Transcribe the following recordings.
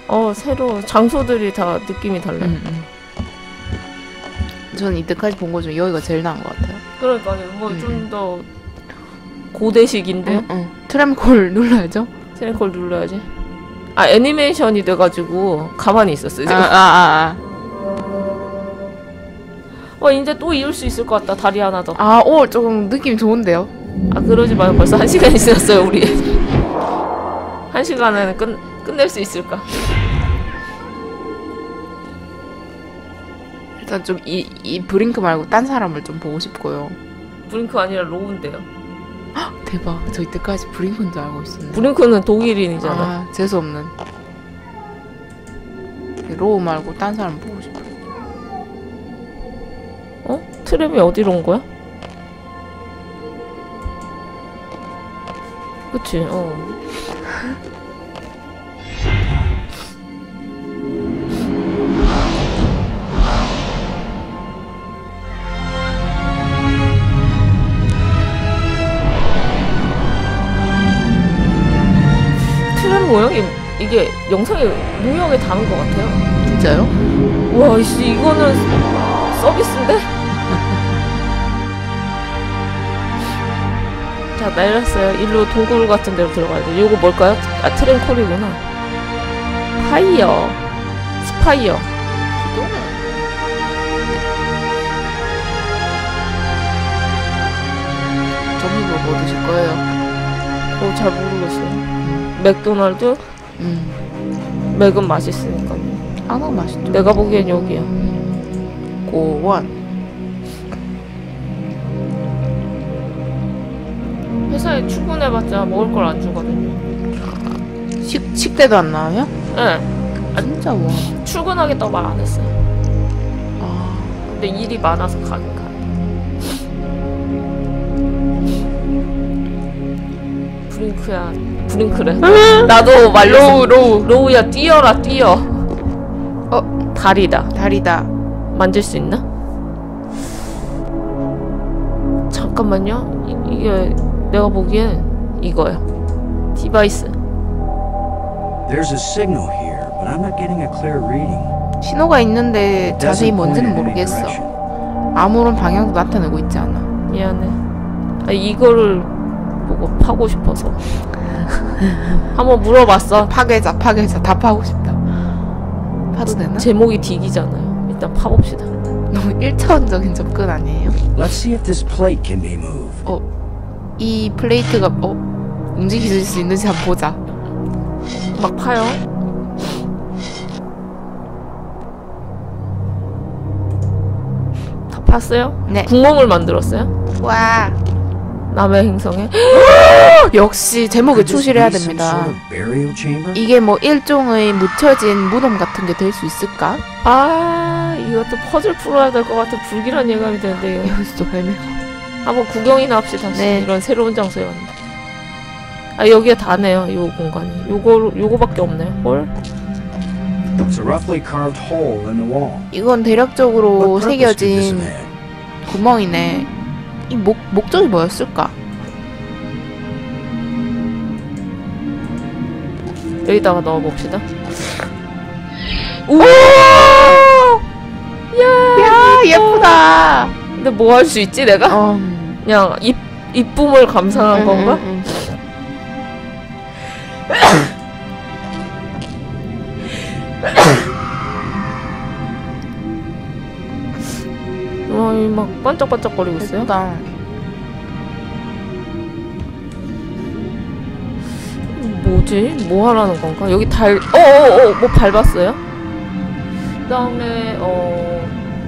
새로 장소들이 다 느낌이 달라요. 저는 이때까지 본 거 중에 여기가 제일 나은 것 같아요. 그러니까요. 뭐 좀 더 고대식인데. 트램콜 눌러야죠. 트램콜 눌러야지. 애니메이션이 돼가지고 가만히 있었어요. 이제 또 이을 수 있을 것 같다. 다리 하나 더. 조금 느낌이 좋은데요? 그러지 마요. 벌써 1시간이 지났어요, 우리. 1시간에는 끝낼 수 있을까? 일단 좀 이 브링크 말고 딴 사람을 좀 보고 싶고요. 브링크 아니라 로우인데요. 대박. 저 이때까지 브링크인 줄 알고 있었네. 브링크는 독일인이잖아. 재수없는. 로우 말고 딴 사람 보고 싶어. 트램이 어디로 온 거야? 그치, 트램 모양이, 이게 영상에 무명에 담은 것 같아요. 진짜요? 와, 이거는 서비스인데? 자, 내렸어요. 일로 동굴 같은 데로 들어가야 돼. 요거 뭘까요? 트램콜이구나. 파이어. 스파이어. 점심으로 뭐 드실 거예요? 잘 모르겠어요. 맥도날드? 맥은 맛있으니까요. 너무 맛있죠. 내가 보기엔 여기야. 고원. 회사에 출근해봤자 먹을 걸 안 주거든요. 식대도 안 나와요? 네. 진짜 와. 출근하겠다고 말 안 했어요. 근데 일이 많아서 가긴 가. 브링크래. 나도 로우야, 뛰어라, 뛰어. 다리다. 만질 수 있나? 잠깐만요. 이게 내가 보기엔 이거야. 디바이스. There's a signal here, but I'm not getting a clear reading. 신호가 있는데 자세히 뭔지는 모르겠어. 아무런 방향도 나타내고 있지 않아. 미안해. 이거를 보고 파고 싶어서. 한번 물어봤어. 파괴자. 다 파고 싶다. 파도 되나? 제목이 딕이잖아요. 일단 파봅시다. 너무 1차원적인 접근 아니에요? Let's see if this plate can be moved. 이 플레이트가 움직일 수 있는지 한번 보자. 막 파요. 다 팠어요? 네. 구멍을 만들었어요? 와. 남의 행성에? 역시 제목에 충실해야 됩니다. 이게 뭐 일종의 묻혀진 무덤 같은 게 될 수 있을까? 이것도 퍼즐 풀어야 될 것 같은 불길한 예감이 드는데 여기서 헤매고 한번 구경이나 합시다. 네. 이런 새로운 장소에 왔는데. 여기가 다네요. 요 공간이. 요거밖에 없네. 헐. 이건 대략적으로 새겨진 구멍이네. 이 목적이 뭐였을까? 여기다가 넣어봅시다. 우와! 야, 예쁘다. 근데 뭐 할 수 있지, 내가? 그냥 이쁨을 감상한 건가? 막 반짝반짝거리고 있어요. 예쁘다. 뭐지? 뭐 하라는 건가? 여기 뭐 밟았어요? 그 다음에 또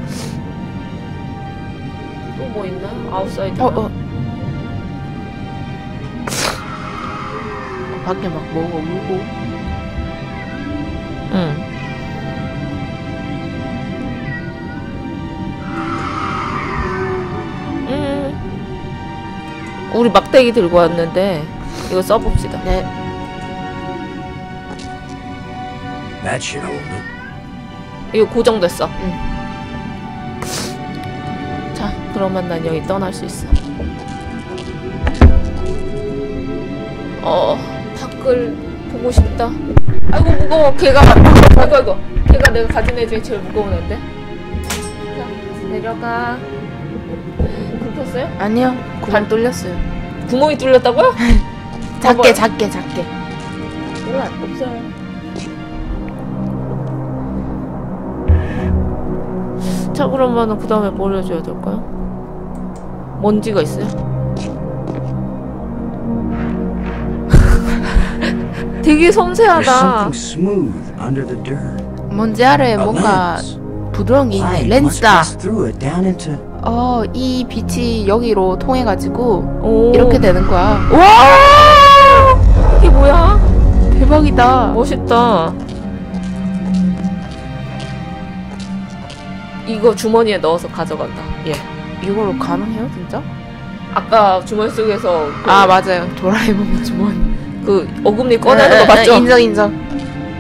뭐 있나? 아웃사이드. 밖에 막 뭐가 울고. 응. 우리 막대기 들고 왔는데 이거 써봅시다. 네. 이거 고정됐어. 자, 그러면 난 여기 떠날 수 있어. 밖을 보고 싶다. 아이고 무거워. 걔가 아이고 걔가 내가 가진 애 중에 제일 무거운 애인데. 자 내려가. 긁혔어요? 아니요. 발 뚫렸어요. 구멍이 뚫렸다고요? 작게 봐봐요. 작게. 몰라 없어요. 자 그러면은 그 다음에 뭘 해줘야 될까요? 먼지가 있어요? 되게 There's 섬세하다. something smooth under the dirt. 먼지 아래에 A 뭔가 lens. 부드러운 게 있네. Light must 렌즈다. pass through it down into. 이 빛이 여기로 통해가지고 오. 이렇게 되는 거야. 와! 이게 뭐야? 대박이다. 멋있다. 이거 주머니에 넣어서 가져간다. 예. 이걸로 가능해요, 진짜? 아까 주머니 속에서 그, 아 맞아요. 도라에몽 주머니. 그 어금니 꺼내는 거 맞죠? 인정.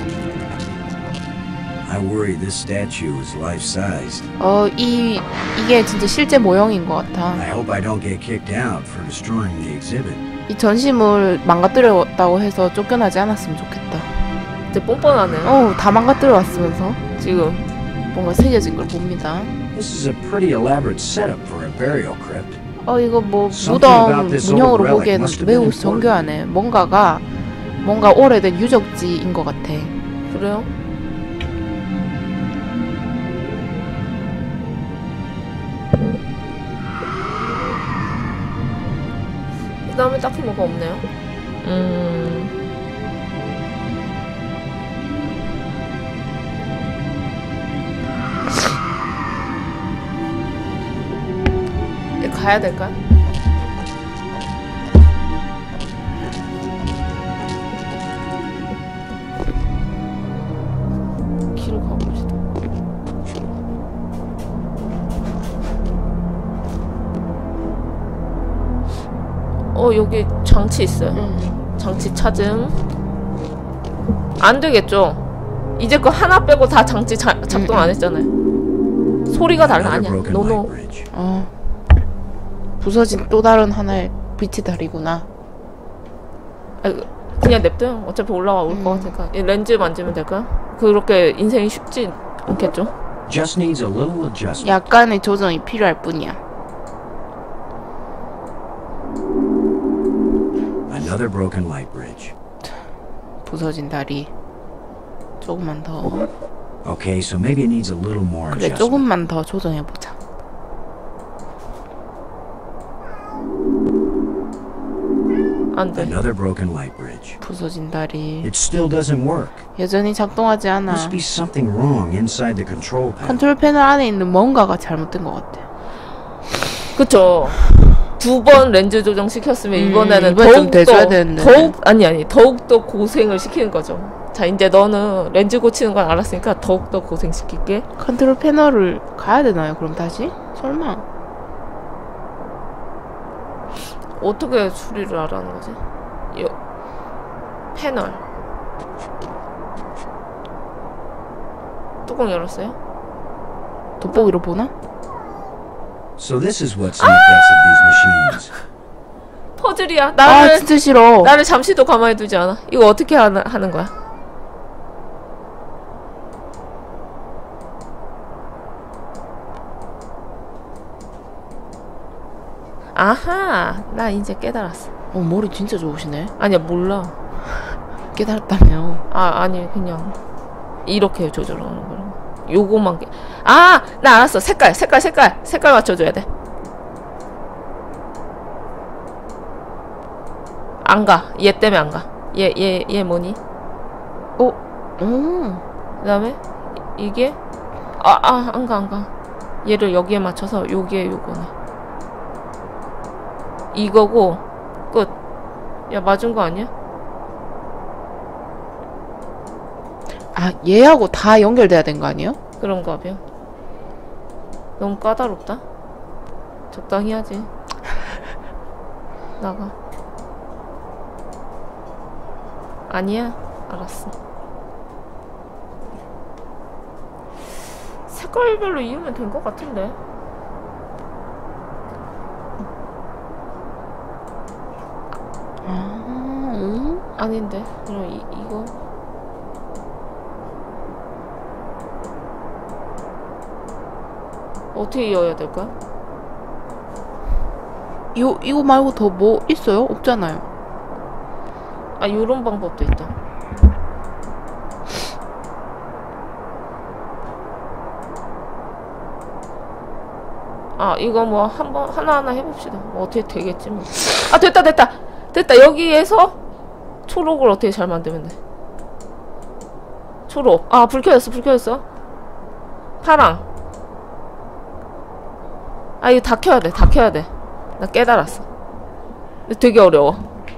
I worry this statue is life-sized. 이게 진짜 실제 모형인 것 같아. I hope I don't get kicked out for destroying the exhibit. 이 전시물 망가뜨렸다고 해서 쫓겨나지 않았으면 좋겠다. 이제 뻔뻔하네. 다 망가뜨려 왔으면서 지금 뭔가 새겨진 걸 봅니다. This is a pretty elaborate setup for a burial crypt. 이거 뭐 Something 무덤 about this 문형으로 old relic 보기에는 must have been 매우 important. 정교하네. 뭔가 오래된 유적지인 것 같아. 그래요? 그 다음에 딱히 뭐가 없네요. 가야 될까요? 길을 가봅시다. 여기 장치 있어요. 장치 찾음. 안 되겠죠? 이제 거 하나 빼고 다 장치 작동 안 했잖아요. 소리가 달라. Another 아니야. broken 노노. light bridge. 부서진 또 다른 하나의 빛이 다리구나. 그냥 냅둬요. 어차피 올라와 올 것 같으니까. 이 렌즈 만지면 될까요? 그렇게 인생이 쉽지 않겠죠? Just needs a little adjustment. 약간의 조정이 필요할 뿐이야. Another broken light bridge. 부서진 다리. 조금만 더. Okay, so maybe it needs a little more 그래, adjustment. 조금만 더 조정해보자. 안 돼. Another broken light bridge. 부서진 다리. It still doesn't work. 여전히 작동하지 않아. Must be something wrong inside the control panel. 컨트롤 패널 안에 있는 뭔가가 잘못된 것 같아. 그쵸. 2번 렌즈 조정 시켰으면 이번에는 이번에 좀 대줘야 되는데. 더욱더 고생을 시키는 거죠. 자, 이제 너는 렌즈 고치는 건 알았으니까 더욱더 고생시킬게. 컨트롤 패널을 가야 되나요? 그럼 다시? 설마. 어떻게 수리를 하라는 거지? 패널. 뚜껑 열었어요? 돋보기로 보나? So this is what's in the guts of these machines. 퍼즐이야. 진짜 싫어. 나를 잠시도 가만히 두지 않아. 이거 어떻게 하는 거야? 아하, 나 이제 깨달았어. 머리 진짜 좋으시네. 아니야, 몰라. 깨달았다며. 아니, 그냥 이렇게 조절하는 거라. 요거만 나 알았어. 색깔 맞춰줘야 돼. 안 가. 얘 때문에 안 가. 얘 뭐니? 그 다음에 이게 안 가. 얘를 여기에 맞춰서 요게 요거네. 이거고 끝. 야, 맞은 거 아니야? 얘하고 다 연결돼야 된 거 아니에요? 그런가 봐요. 너무 까다롭다. 적당히 하지. 나가. 아니야. 알았어. 색깔별로 이으면 된 것 같은데. 아닌데. 그럼 이거 어떻게 이어야 될까? 이거 말고 더 뭐 있어요? 없잖아요. 아, 요런 방법도 있다. 아, 이거 뭐 한번 하나하나 해봅시다. 뭐 어떻게 되겠지 뭐. 아, 됐다. 여기에서 초록을 어떻게 잘 만들면 돼. 초록. 아, 불 켜졌어. 파랑. 아, 이거 다 켜야 돼. 나 깨달았어. 근데 되게 어려워.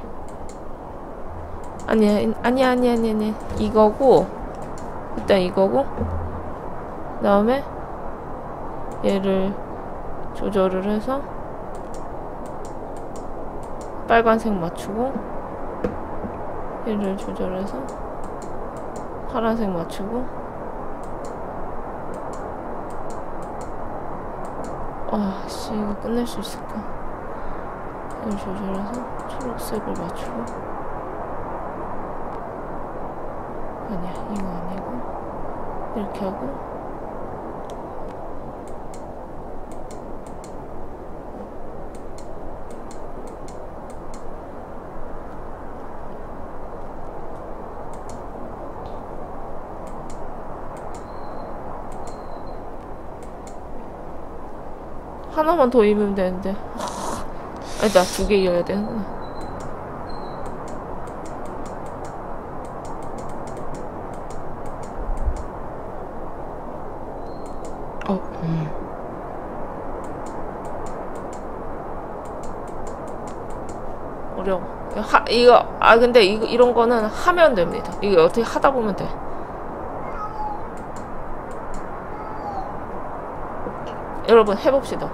아니야. 이거고, 일단 이거고, 그 다음에 얘를 조절을 해서 빨간색 맞추고, 얘를 조절해서 파란색 맞추고. 아, 씨, 이거 끝낼 수 있을까? 얘를 조절해서 초록색을 맞추고. 아니야, 이거 아니고 이렇게 하고. 하나만 더 입으면 되는데. 아니다, 2개 이어야 되는구나. 어려워. 근데 이런 거는 하면 됩니다. 이거 어떻게 하다 보면 돼. 여러분, 해봅시다.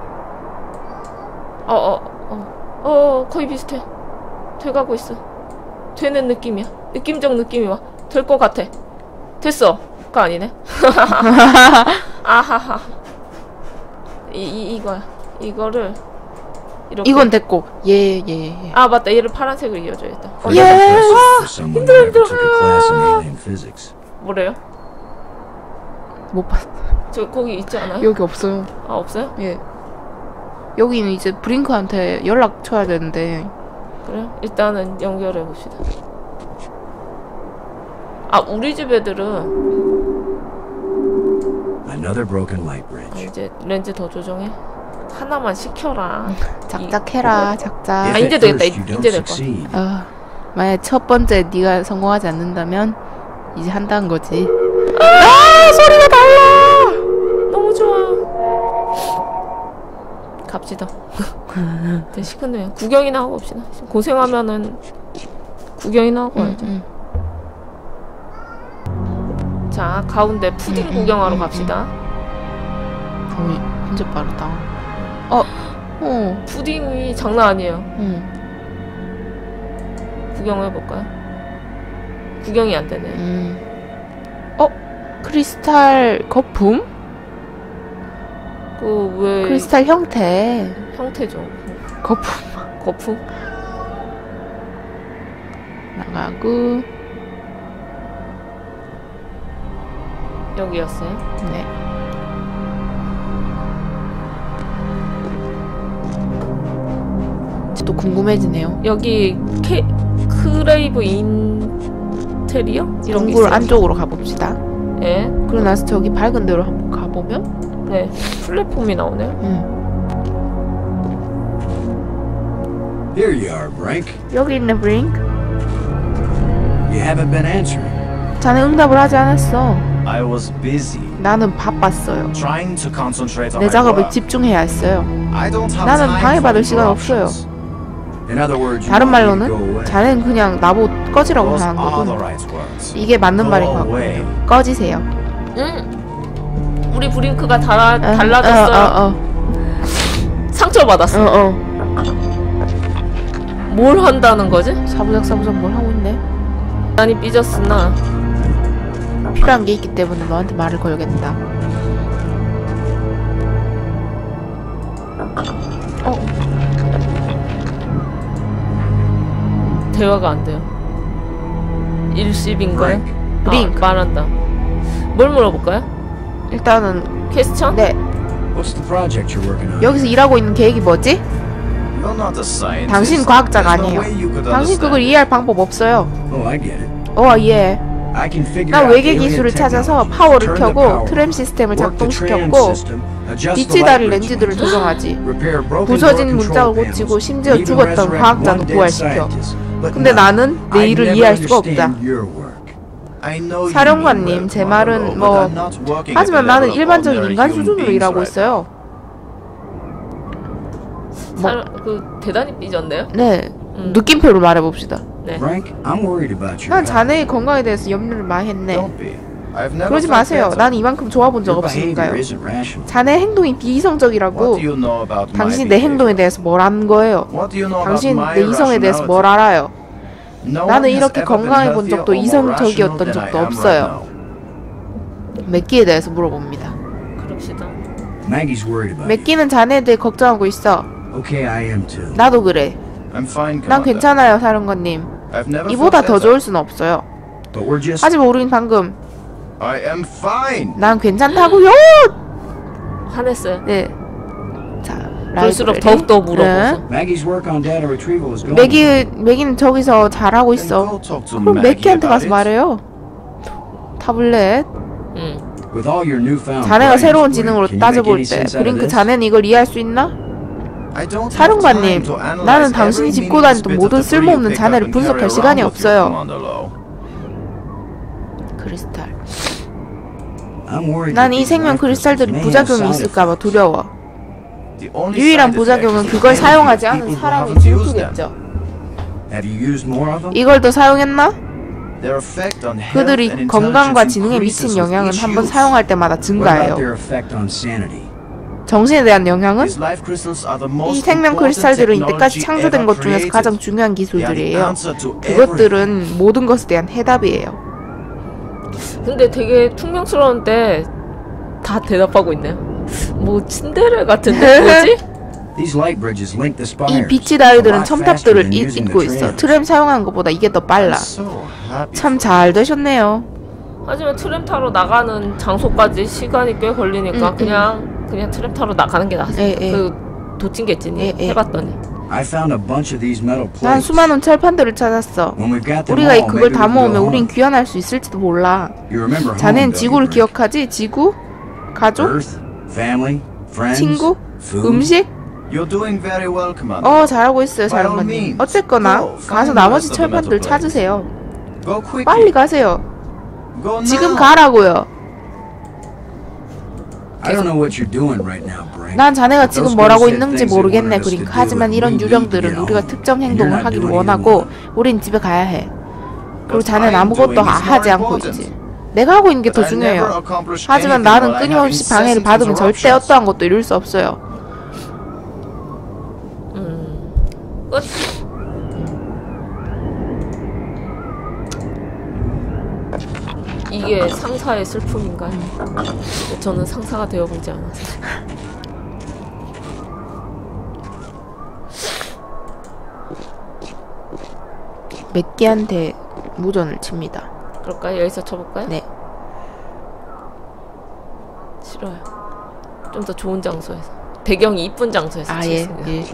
거의 비슷해. 돼가고 있어. 되는 느낌이야. 느낌적 느낌이 와. 될 것 같아. 됐어. 가 아니네. 아하하. 이거야. 이거를 이렇게. 이건 됐고. 예. 아, 맞다. 얘를 파란색으로 이어줘야겠다. 예. 힘들어. 뭐래요? 못 봤어. 저 거기 있지 않아요? 여기 없어요. 아, 없어요? 예. 여기는 이제 브링크한테 연락 쳐야 되는데. 그래요? 일단은 연결해 봅시다. 아, 우리 집 애들은 이제 렌즈 더 조정해. 하나만 시켜라. 작작해라, 작작. 아, 이제 되겠다. 이제 될 거야. 만약 첫 번째 네가 성공하지 않는다면 이제 한다는 거지. 소리가 달라. 너무 좋아. 갑시다. 되게 시큰둥해. 구경이나 하고 옵시다. 고생하면은 구경이나 하고 와야죠. 자, 가운데 푸딩 구경하러 갑시다. 진짜 빠르다. 푸딩이 장난 아니에요. 구경해볼까요? 구경이 안 되네. 크리스탈 거품? 왜 크리스탈 형태죠. 거품? 나가고. 여기였어요? 네. 또 궁금해지네요. 여기 크레이브 인테리어? 이런 게 동굴 있어요. 안쪽으로 가봅시다. 예. 그러고 나서 저기 밝은 데로 한번 가보면? 네. 플랫폼이 나오네요. Here you are, Brink. 여기 있네, 브링크. You haven't been answering. 자네 응답을 하지 않았어. I was busy 나는 바빴어요. trying to concentrate on 내 my 작업에 work. 집중해야 했어요. I don't have 나는 time 방해받을 for 시간 없어요. interruptions. In other words, you 다른 want me to go 말로는 away. 자네는 그냥 나보고 꺼지라고 Those 하는 are the 거군. right words. 이게 맞는 Go 말인 것 away. 같군요. 꺼지세요. 우리 브링크가 달라졌어요. 상처받았어. 뭘 한다는 거지? 사부작 뭘 하고 있네? 많이 삐졌으나 필요한 게 있기 때문에 너한테 말을 걸겠다. 대화가 안 돼요. 일십인가요? 브링크. 말한다. 뭘 물어볼까요? 일단은 퀘스천? 네. What's the project you're working on? 여기서 일하고 있는 계획이 뭐지? You're not a scientist. 당신 과학자가 There's no 아니에요. way you could 당신 understand 그걸 it. 이해할 방법 없어요. Oh, I get it. 예. I can figure 난 out 외계 alien 기술을 찾아서 technology, 파워를 turn the 켜고 power, 트램 시스템을 work the tram 작동시켰고 system, adjust the 빛이 light 다를 bridge 렌즈들을 lines, 조정하지. repair broken 부서진 door 문짝을 control 고치고 panels, 심지어 even 죽었던 resurrect 과학자도 one dead 부활시켜. scientist. But 근데 no, 나는 내 I'd 일을 never 이해할 수가 없다. understand your work. I know you 사령관님, mean well, 제 말은 Marlowe, 뭐 but I'm not working at 하지만 the 나는 level of 일반적인 ordinary 인간 human 수준으로 beings 일하고 right 있어요. 그 대단히 삐졌네요. 네. 느낌표로 말해봅시다. 네. Frank, I'm worried about your 난 health. 자네의 건강에 대해서 염려를 많이 했네. Don't be. I've never 그러지 felt 마세요. better. 난 이만큼 좋아본 적 Your behavior 없으니까요. isn't rational. 자네 행동이 What 비이성적이라고. do you know about my 당신이 내 behavior? 행동에 대해서 뭘 아는 거예요? What do you know about 당신 my 내 이성에 대해서 뭘 rationality? 알아요? No one 나는 has 이렇게 ever been 건강해 본 healthier 적도 or more 이성적이었던 rational than 적도 I am 없어요. right now. 맥기에 대해서 물어봅니다. 그럽시다. Maggie's worried about you. 맥기는 자네에 대해 걱정하고 있어. Okay, I am too. 나도 그래. I'm fine, 난 Commander. 괜찮아요, 사령관님. I've never 이보다 felt 더 better. 좋을 순 없어요. But we're just 하지만 우린 방금 I am fine. 난 괜찮다고요. 화냈어요. 네. 자, 그럴수록 라이브러리. 더욱더 물어보죠. Maggie's work on data retrieval is going. 맥이는 저기서 잘하고 Then 있어. go talk to 그럼 Maggie 맥키한테 about 가서 it. 말해요. 타블렛. With all your newfound 자네가 brains, 새로운 Brink, 지능으로 can you make 따져볼 any 때 sense out of 브링크 this? 자네는 이걸 이해할 수 있나? I don't have 사령관님, time to analyze 나는 당신이 every 짚고 meaningless 다니던 bit of 모든 debris you 쓸모없는 pick up 자네를 and 분석할 carry 시간이 around with you, 없어요. Commander Lowe. 크리스탈. I'm worried 난 that 이 these 생명 life crystals 크리스탈들이 may have 부작용이 side 있을까봐 effects. 두려워. The only 유일한 side 부작용은 effect 그걸 is 사용하지 people 않은 who 사람의 haven't used them. 질투겠죠. Have you used more of them? 이걸 더 사용했나? Their effect on health 그들이 and 건강과 intelligence 지능에 increases 미친 with 영향은 each 한번 use. 사용할 때마다 What about 증가해요. their effect on sanity? 정신에 대한 영향은? These life crystals are the 이 most 생명 important 크리스탈들은 이때까지 technology 창조된 ever 것 중에서 created. 가장 중요한 They are the 기술들이에요. answer to everything. 그것들은 모든 것에 대한 해답이에요. 근데 되게 퉁명스러운데 다 대답하고 있네요. 뭐 친데레 같은데 뭐지? These light bridges link the 이 spires. 빛이 a 다리들은 lot faster 첨탑들을 than using 잇고 the 있어. trams. 트램 사용하는 것보다 이게 더 빨라. I'm so happy 참 for 잘 되셨네요. 하지만 트램 타러 나가는 장소까지 시간이 꽤 걸리니까 그냥 트램 타러 나가는 게 낫어요. 예, 예. 그 도찐개찐이 예, 예. 해봤더니 I found a bunch of these metal 난 plates. 수많은 철판들을 찾았어. When we've got them 우리가 all, 그걸 maybe 다 we can go 모으면 home. 우린 귀환할 수 있을지도 몰라. You remember home, 자넨 don't 지구를 you, Brink? 기억하지? 지구? 가족? Earth, family, friends, 친구? food. 음식? You're doing very well, Commander. 잘하고 있어요, By all 사령관님. means. 어쨌거나 Go, 가서 find 나머지 the rest of the 철판들 metal plates. 찾으세요. Go quickly. 빨리 가세요. Go 지금 now. 가라고요. I don't know what you're doing right now, Brink. 난 자네가 But 지금 those 뭐라고 girls said 있는지 things they 모르겠네, wanted us to 브링크. do, 하지만 and 이런 we need to 유령들은 get 우리가 home. 특정 And you're 행동을 not 하기를 doing either 원하고 one. 우린 집에 가야 해. 그리고 What 자네는 I'm 아무것도 doing is 하지 more 않고 important. 있지. 내가 하고 있는 게 더 But I never 중요해요. accomplish 하지만 anything 나는 while I have 끊임없이 방해를 incessant 받으면 절대 interruptions. 어떠한 것도 이룰 수 없어요. 끝. 이게 상사의 슬픔인가요? 저는 상사가 되어보지 않아서. 맥기한테 무전을 칩니다. 그럴까요? 여기서 쳐볼까요? 네. 싫어요. 좀 더 좋은 장소에서. 배경이 이쁜 장소에서 아, 예, 치겠습니다. 예.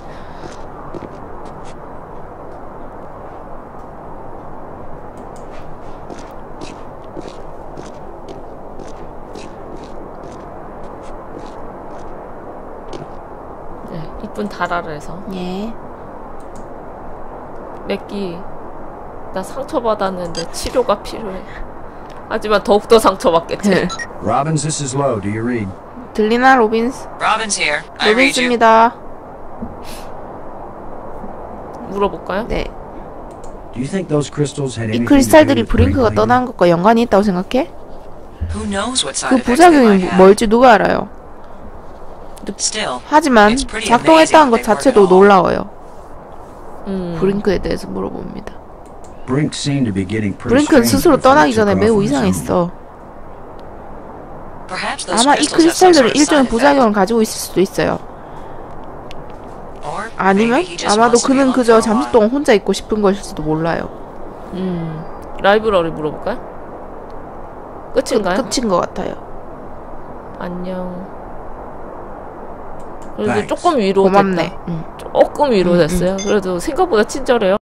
네, 이쁜 다라를 해서. 예. 맥기, 나 상처받았는데 치료가 필요해. 하지만 더욱더 상처받겠지. Robbins, this is Lowe. Do you read? 들리나, 로빈스? Robin's here. I read you. 로빈스입니다. 물어볼까요? 네. Do you think those crystals had 이 anything to do 크리스탈들이 with 브링크가 Brink 떠난 것과 연관이 있다고 생각해? Who knows what side 그 effects they 부작용이 might have. 뭘지 누가 알아요? Still, 하지만 It's pretty 작동했다는 것 amazing they 자체도 work at all. 놀라워요. 음. 브링크에 대해서 물어봅니다. Brink seemed to be getting pretty 브링크는 strange 스스로 before 떠나기 he took 전에 off 매우 on his own. 이상했어. perhaps those 아마 이 crystals have some 크리스탈들은 sort of 일종의 side effect. 부작용을 가지고 있을 수도 있어요. Or 아니면 maybe he just 아마도 wants to be 그는 alone 그저 for a 잠시 while. 동안 혼자 있고 싶은 것일지도 몰라요. 라이브러리 물어볼까요? 끝인가요? 끝인 것 같아요. 안녕. 그래도 Thanks. 조금 위로 고맙네. 됐다. 조금 위로 됐어요. 그래도 생각보다 친절해요.